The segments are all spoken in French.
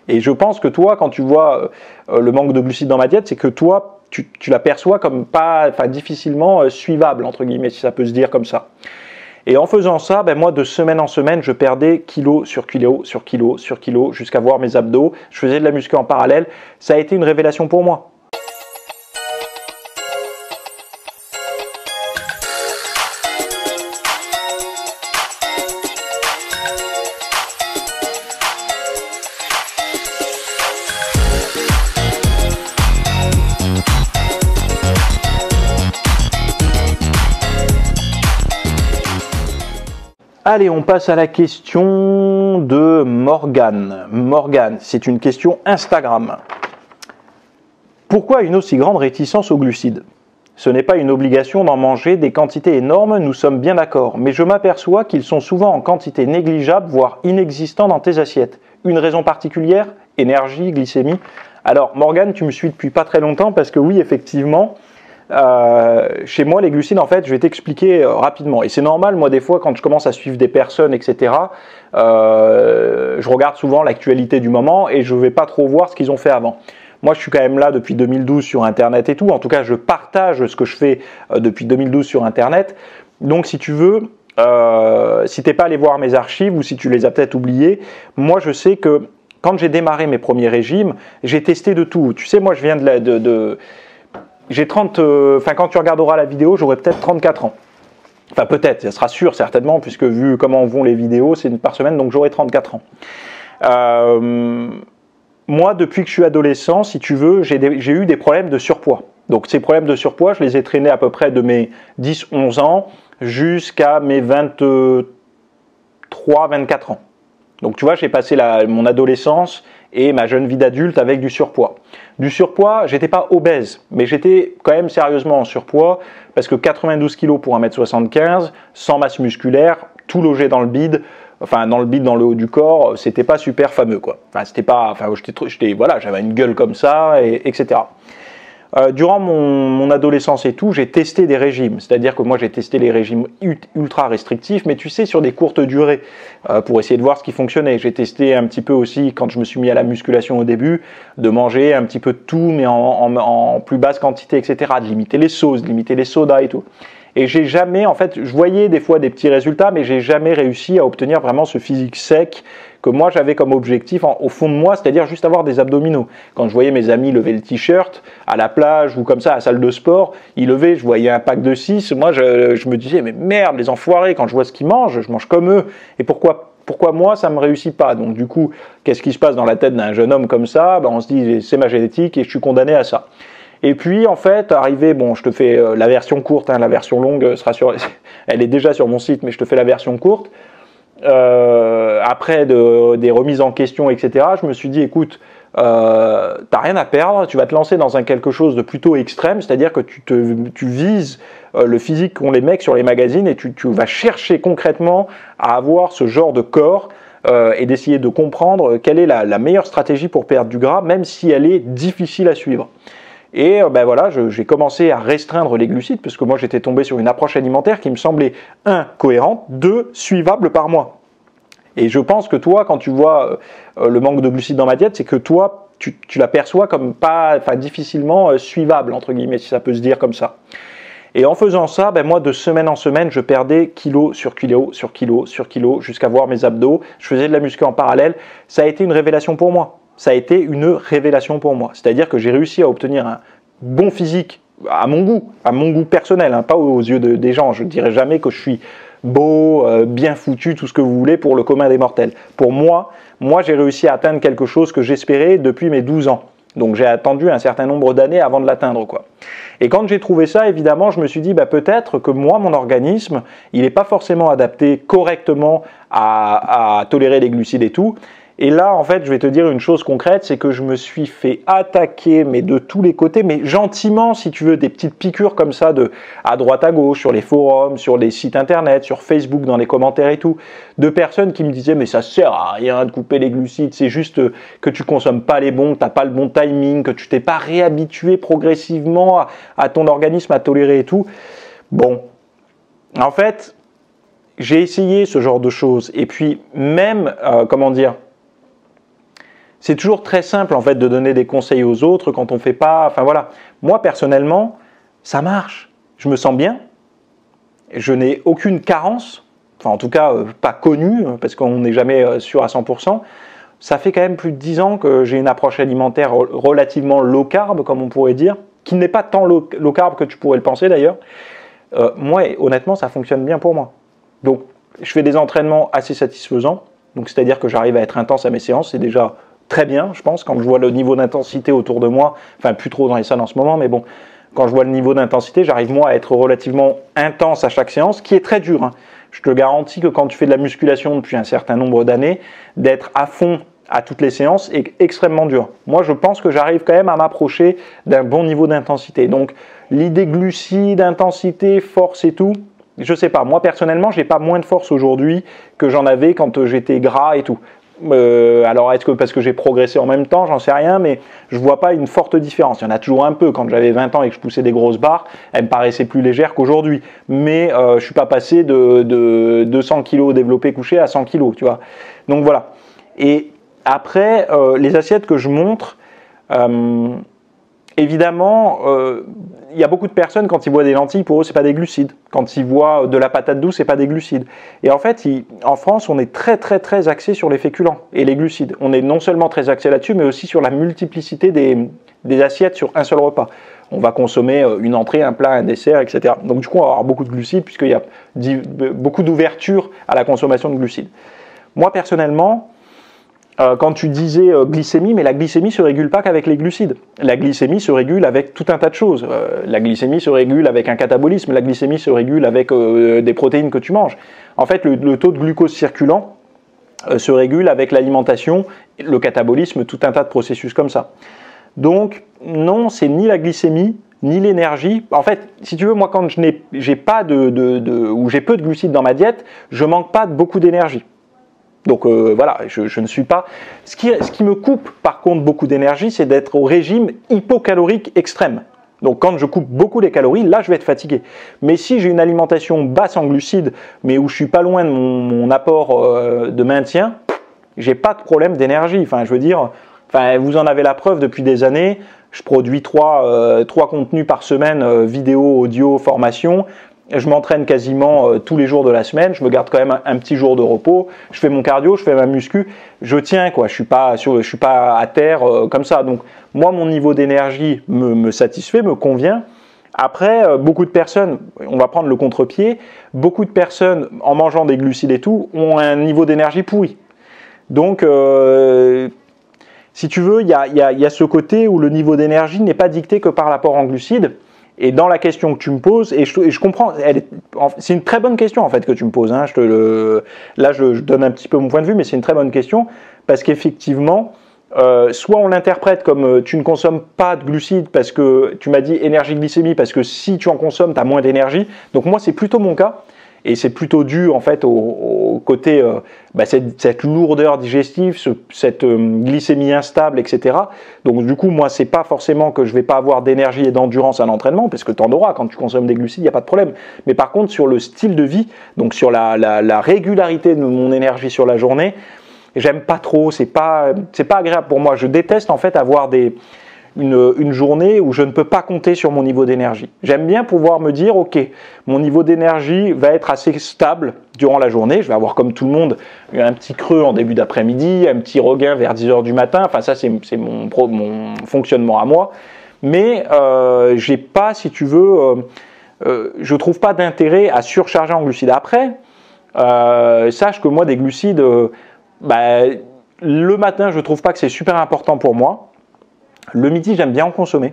Et je pense que toi, quand tu vois le manque de glucides dans ma diète, c'est que toi, tu l'aperçois comme pas, enfin, difficilement suivable, entre guillemets, si ça peut se dire comme ça. Et en faisant ça, ben moi, de semaine en semaine, je perdais kilo sur kilo sur kilo sur kilo jusqu'à voir mes abdos. Je faisais de la muscu en parallèle. Ça a été une révélation pour moi. Allez, on passe à la question de Morgane. Morgane, c'est une question Instagram. Pourquoi une aussi grande réticence aux glucides? Ce n'est pas une obligation d'en manger des quantités énormes, nous sommes bien d'accord, mais je m'aperçois qu'ils sont souvent en quantité négligeable, voire inexistants dans tes assiettes. Une raison particulière? Énergie, glycémie? Alors Morgane, tu me suis depuis pas très longtemps parce que oui, effectivement, chez moi, les glucides, en fait, je vais t'expliquer rapidement. Et c'est normal, moi, des fois, quand je commence à suivre des personnes, etc., je regarde souvent l'actualité du moment et je ne vais pas trop voir ce qu'ils ont fait avant. Moi, je suis quand même là depuis 2012 sur Internet et tout. En tout cas, je partage ce que je fais depuis 2012 sur Internet. Donc, si tu veux, si tu n'es pas allé voir mes archives ou si tu les as peut-être oubliées, moi, je sais que quand j'ai démarré mes premiers régimes, j'ai testé de tout. Tu sais, moi, je viens j'ai 30, enfin quand tu regarderas la vidéo, j'aurai peut-être 34 ans. Enfin peut-être, ça sera sûr certainement, puisque vu comment vont les vidéos, c'est une par semaine, donc j'aurai 34 ans. Moi, depuis que je suis adolescent, si tu veux, j'ai eu des problèmes de surpoids. Donc ces problèmes de surpoids, je les ai traînés à peu près de mes 10-11 ans jusqu'à mes 23-24 ans. Donc tu vois, j'ai passé mon adolescence et ma jeune vie d'adulte avec du surpoids. Du surpoids, j'étais pas obèse, mais j'étais quand même sérieusement en surpoids parce que 92 kg pour 1m75, sans masse musculaire, tout logé dans le bide, enfin dans le haut du corps, c'était pas super fameux quoi. Enfin c'était pas, enfin voilà, j'avais une gueule comme ça, etc. Durant mon adolescence et tout, j'ai testé des régimes. C'est-à-dire que moi, j'ai testé les régimes ultra restrictifs, mais tu sais, sur des courtes durées, pour essayer de voir ce qui fonctionnait. J'ai testé un petit peu aussi, quand je me suis mis à la musculation au début, de manger un petit peu de tout, mais en plus basse quantité, etc. De limiter les sauces, de limiter les sodas et tout. Et j'ai jamais, en fait, je voyais des fois des petits résultats, mais j'ai jamais réussi à obtenir vraiment ce physique sec que moi j'avais comme objectif au fond de moi, c'est-à-dire juste avoir des abdominaux. Quand je voyais mes amis lever le t-shirt à la plage ou comme ça à la salle de sport, ils levaient, je voyais un pack de 6, moi je me disais mais merde les enfoirés, quand je vois ce qu'ils mangent, je mange comme eux, et pourquoi moi ça me réussit pas? Donc du coup, qu'est-ce qui se passe dans la tête d'un jeune homme comme ça? Ben, on se dit c'est ma génétique et je suis condamné à ça. Et puis en fait, arrivé, bon, je te fais la version courte, hein, la version longue sera elle est déjà sur mon site, mais je te fais la version courte. Après des remises en question, etc., je me suis dit, écoute, t'as rien à perdre, tu vas te lancer dans quelque chose de plutôt extrême, c'est-à-dire que tu vises le physique qu'ont les mecs sur les magazines et tu vas chercher concrètement à avoir ce genre de corps et d'essayer de comprendre quelle est la meilleure stratégie pour perdre du gras, même si elle est difficile à suivre. Et ben voilà, j'ai commencé à restreindre les glucides parce que moi j'étais tombé sur une approche alimentaire qui me semblait 1. Cohérente, 2. Suivable par mois. Et je pense que toi, quand tu vois le manque de glucides dans ma diète, c'est que toi, tu l'aperçois comme pas, enfin difficilement suivable, entre guillemets, si ça peut se dire comme ça. Et en faisant ça, ben moi, de semaine en semaine, je perdais kilo sur kilo sur kilo sur kilo jusqu'à voir mes abdos. Je faisais de la muscu en parallèle. Ça a été une révélation pour moi. Ça a été une révélation pour moi. C'est-à-dire que j'ai réussi à obtenir un bon physique à mon goût personnel, hein, pas aux yeux des gens. Je ne dirais jamais que je suis beau, bien foutu, tout ce que vous voulez pour le commun des mortels. Pour moi j'ai réussi à atteindre quelque chose que j'espérais depuis mes 12 ans. Donc j'ai attendu un certain nombre d'années avant de l'atteindre, quoi. Et quand j'ai trouvé ça, évidemment, je me suis dit, bah, peut-être que moi, mon organisme, il n'est pas forcément adapté correctement à tolérer les glucides et tout. Et là, en fait, je vais te dire une chose concrète, c'est que je me suis fait attaquer, mais de tous les côtés, mais gentiment, si tu veux, des petites piqûres comme ça, à droite à gauche, sur les forums, sur les sites internet, sur Facebook, dans les commentaires et tout, de personnes qui me disaient, mais ça sert à rien de couper les glucides, c'est juste que tu consommes pas les bons, que t'as pas le bon timing, que tu t'es pas réhabitué progressivement à ton organisme à tolérer et tout. Bon, en fait, j'ai essayé ce genre de choses, et puis même, comment dire, c'est toujours très simple en fait de donner des conseils aux autres quand on fait pas. Enfin voilà, moi personnellement, ça marche. Je me sens bien. Je n'ai aucune carence. Enfin en tout cas pas connue parce qu'on n'est jamais sûr à 100%. Ça fait quand même plus de 10 ans que j'ai une approche alimentaire relativement low carb, comme on pourrait dire, qui n'est pas tant low carb que tu pourrais le penser d'ailleurs. Moi, honnêtement, ça fonctionne bien pour moi. Donc, je fais des entraînements assez satisfaisants. Donc, c'est-à-dire que j'arrive à être intense à mes séances. C'est déjà très bien, je pense, quand je vois le niveau d'intensité autour de moi. Enfin, plus trop dans les salles en ce moment, mais bon, quand je vois le niveau d'intensité, j'arrive moi à être relativement intense à chaque séance, qui est très dur, hein. Je te garantis que quand tu fais de la musculation depuis un certain nombre d'années, d'être à fond à toutes les séances est extrêmement dur. Moi, je pense que j'arrive quand même à m'approcher d'un bon niveau d'intensité. Donc, l'idée glucides, intensité, force et tout, je sais pas. Moi, personnellement, j'ai pas moins de force aujourd'hui que j'en avais quand j'étais gras et tout. Alors, est-ce que parce que j'ai progressé en même temps, j'en sais rien, mais je vois pas une forte différence. Il y en a toujours un peu. Quand j'avais 20 ans et que je poussais des grosses barres, elles me paraissaient plus légères qu'aujourd'hui. Mais je suis pas passé de 200 kg développé couché à 100 kg, tu vois. Donc voilà. Et après, les assiettes que je montre, évidemment, il y a beaucoup de personnes, quand ils voient des lentilles, pour eux, c'est pas des glucides. Quand ils voient de la patate douce, c'est pas des glucides. Et en fait, en France, on est très, très, très axé sur les féculents et les glucides. On est non seulement très axé là-dessus, mais aussi sur la multiplicité des assiettes sur un seul repas. On va consommer une entrée, un plat, un dessert, etc. Donc, du coup, on va avoir beaucoup de glucides, puisqu'il y a beaucoup d'ouverture à la consommation de glucides. Moi, personnellement, quand tu disais glycémie, mais la glycémie se régule pas qu'avec les glucides. La glycémie se régule avec tout un tas de choses. La glycémie se régule avec un catabolisme, la glycémie se régule avec des protéines que tu manges. En fait, le taux de glucose circulant se régule avec l'alimentation, le catabolisme, tout un tas de processus comme ça. Donc, non, c'est ni la glycémie, ni l'énergie. En fait, si tu veux, moi, quand j'ai pas ou j'ai peu de glucides dans ma diète, je manque pas de beaucoup d'énergie. Donc voilà, je ne suis pas... Ce qui me coupe par contre beaucoup d'énergie, c'est d'être au régime hypocalorique extrême. Donc quand je coupe beaucoup les calories, là je vais être fatigué. Mais si j'ai une alimentation basse en glucides, mais où je suis pas loin de mon apport de maintien, j'ai pas de problème d'énergie. Enfin, je veux dire, vous en avez la preuve depuis des années. Je produis trois contenus par semaine, vidéo, audio, formation. Je m'entraîne quasiment tous les jours de la semaine. Je me garde quand même un petit jour de repos. Je fais mon cardio, je fais ma muscu. Je tiens quoi. Je suis pas à terre comme ça. Donc moi, mon niveau d'énergie me satisfait, me convient. Après, beaucoup de personnes, on va prendre le contre-pied. Beaucoup de personnes, en mangeant des glucides et tout, ont un niveau d'énergie pourri. Donc si tu veux, il y a ce côté où le niveau d'énergie n'est pas dicté que par l'apport en glucides. Et dans la question que tu me poses, et je comprends, c'est une très bonne question en fait que tu me poses. Hein, là, je donne un petit peu mon point de vue, mais c'est une très bonne question parce qu'effectivement, soit on l'interprète comme tu ne consommes pas de glucides parce que tu m'as dit énergie-glycémie, parce que si tu en consommes, tu as moins d'énergie. Donc moi, c'est plutôt mon cas. Et c'est plutôt dû en fait au côté cette lourdeur digestive, cette glycémie instable, etc. Donc du coup, moi, c'est pas forcément que je vais pas avoir d'énergie et d'endurance à l'entraînement, parce que tu en auras quand tu consommes des glucides, il n'y a pas de problème. Mais par contre, sur le style de vie, donc sur la régularité de mon énergie sur la journée, j'aime pas trop. C'est pas agréable pour moi. Je déteste en fait avoir une journée où je ne peux pas compter sur mon niveau d'énergie. J'aime bien pouvoir me dire, ok, mon niveau d'énergie va être assez stable durant la journée. Je vais avoir comme tout le monde un petit creux en début d'après-midi, un petit regain vers 10h du matin. Enfin ça c'est mon fonctionnement à moi. Mais j'ai pas, si tu veux, je trouve pas d'intérêt à surcharger en glucides. Après, sache que moi des glucides, le matin je trouve pas que c'est super important pour moi. Le midi, j'aime bien en consommer.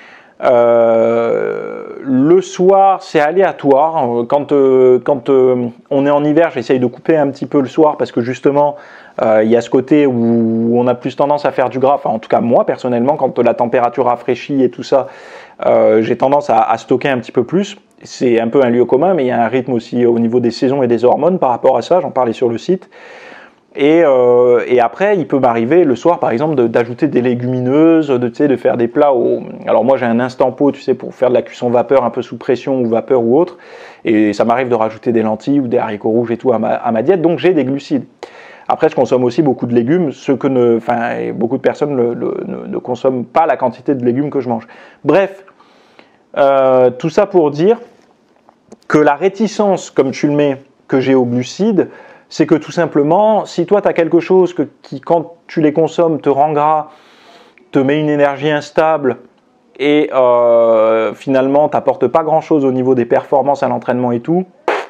Le soir, c'est aléatoire. Quand on est en hiver, j'essaye de couper un petit peu le soir parce que justement, il y a ce côté où on a plus tendance à faire du gras. Enfin, en tout cas, moi, personnellement, quand la température rafraîchit et tout ça, j'ai tendance à stocker un petit peu plus. C'est un peu un lieu commun, mais il y a un rythme aussi au niveau des saisons et des hormones par rapport à ça. J'en parlais sur le site. Et après, il peut m'arriver le soir, par exemple, d'ajouter des légumineuses, de faire des plats. Alors moi, j'ai un instant pot, tu sais, pour faire de la cuisson vapeur un peu sous pression ou vapeur ou autre. Et ça m'arrive de rajouter des lentilles ou des haricots rouges et tout à ma diète. Donc j'ai des glucides. Après, je consomme aussi beaucoup de légumes, beaucoup de personnes ne consomment pas la quantité de légumes que je mange. Bref, tout ça pour dire que la réticence, comme tu le mets, que j'ai aux glucides, c'est que tout simplement, si toi tu as quelque chose qui, quand tu les consommes, te rend gras, te met une énergie instable et finalement t'apporte pas grand chose au niveau des performances à l'entraînement et tout,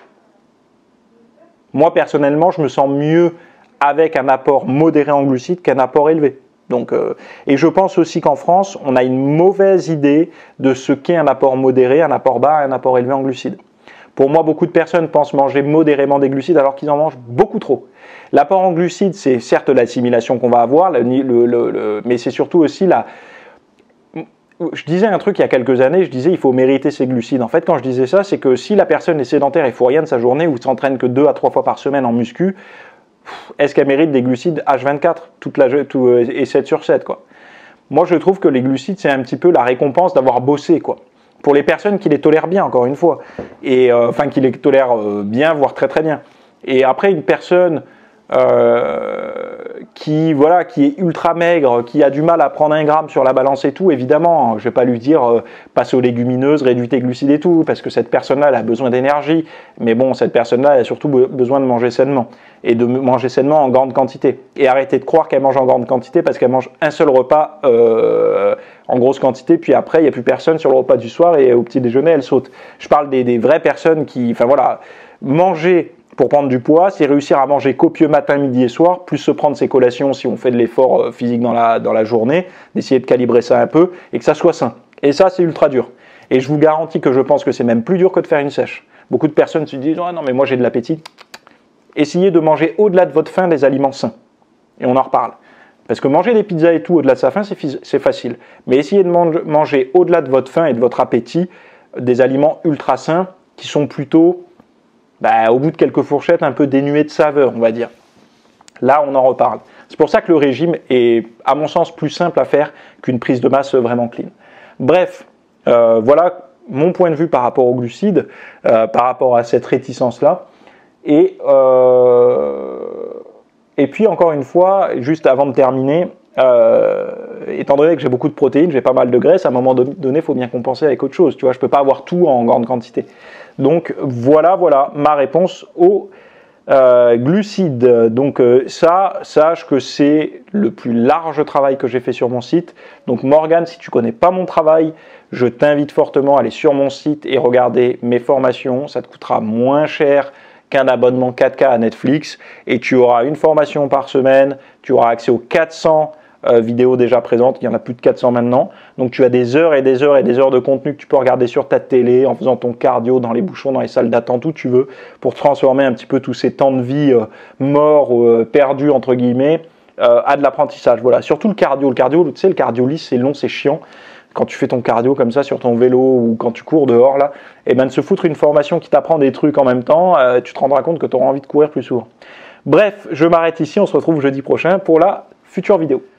moi personnellement je me sens mieux avec un apport modéré en glucides qu'un apport élevé. Donc, et je pense aussi qu'en France on a une mauvaise idée de ce qu'est un apport modéré, un apport bas et un apport élevé en glucides. Pour moi, beaucoup de personnes pensent manger modérément des glucides alors qu'ils en mangent beaucoup trop. L'apport en glucides, c'est certes l'assimilation qu'on va avoir, mais c'est surtout aussi la... Je disais un truc il y a quelques années, je disais il faut mériter ses glucides. En fait, quand je disais ça, c'est que si la personne est sédentaire et ne faut rien de sa journée ou s'entraîne que 2 à 3 fois par semaine en muscu, est-ce qu'elle mérite des glucides H24 et 7 sur 7 quoi. Moi, je trouve que les glucides, c'est un petit peu la récompense d'avoir bossé, quoi. Pour les personnes qui les tolèrent bien, encore une fois, et qui les tolèrent bien, voire très très bien. Et après, une personne qui est ultra maigre, qui a du mal à prendre 1 gramme sur la balance et tout, évidemment, je ne vais pas lui dire passe aux légumineuses, réduis tes glucides et tout, parce que cette personne-là, elle a besoin d'énergie. Mais bon, cette personne-là, elle a surtout besoin de manger sainement, et de manger sainement en grande quantité. Et arrêtez de croire qu'elle mange en grande quantité, parce qu'elle mange un seul repas en grosse quantité, puis après, il n'y a plus personne sur le repas du soir, et au petit déjeuner, elle saute. Je parle des vraies personnes qui, manger pour prendre du poids, c'est réussir à manger copieux matin, midi et soir, plus se prendre ses collations si on fait de l'effort physique dans la journée, d'essayer de calibrer ça un peu, et que ça soit sain. Et ça, c'est ultra dur. Et je vous garantis que je pense que c'est même plus dur que de faire une sèche. Beaucoup de personnes se disent « Ah non, mais moi j'ai de l'appétit ». Essayez de manger au-delà de votre faim des aliments sains. Et on en reparle. Parce que manger des pizzas et tout au-delà de sa faim, c'est facile. Mais essayez de manger au-delà de votre faim et de votre appétit des aliments ultra sains qui sont plutôt... au bout de quelques fourchettes, un peu dénué de saveur, on va dire. Là, on en reparle. C'est pour ça que le régime est, à mon sens, plus simple à faire qu'une prise de masse vraiment clean. Bref, voilà mon point de vue par rapport aux glucides, par rapport à cette réticence-là. Et puis, encore une fois, juste avant de terminer, étant donné que j'ai beaucoup de protéines, j'ai pas mal de graisse, à un moment donné, il faut bien compenser avec autre chose. Tu vois, je peux pas avoir tout en grande quantité. Donc voilà ma réponse aux glucides. Donc ça, sache que c'est le plus large travail que j'ai fait sur mon site. Donc Morgane, si tu connais pas mon travail, je t'invite fortement à aller sur mon site et regarder mes formations. Ça te coûtera moins cher qu'un abonnement 4K à Netflix, et tu auras une formation par semaine, tu auras accès aux 400 vidéos déjà présentes, il y en a plus de 400 maintenant, donc tu as des heures et des heures et des heures de contenu que tu peux regarder sur ta télé, en faisant ton cardio, dans les bouchons, dans les salles d'attente, où tu veux, pour transformer un petit peu tous ces temps de vie morts, perdus entre guillemets, à de l'apprentissage. Voilà, surtout le cardio, tu sais, le cardio lisse, c'est long, c'est chiant. Quand tu fais ton cardio comme ça sur ton vélo ou quand tu cours dehors là, et ben de se foutre une formation qui t'apprend des trucs en même temps, tu te rendras compte que tu auras envie de courir plus souvent. Bref, je m'arrête ici, on se retrouve jeudi prochain pour la future vidéo.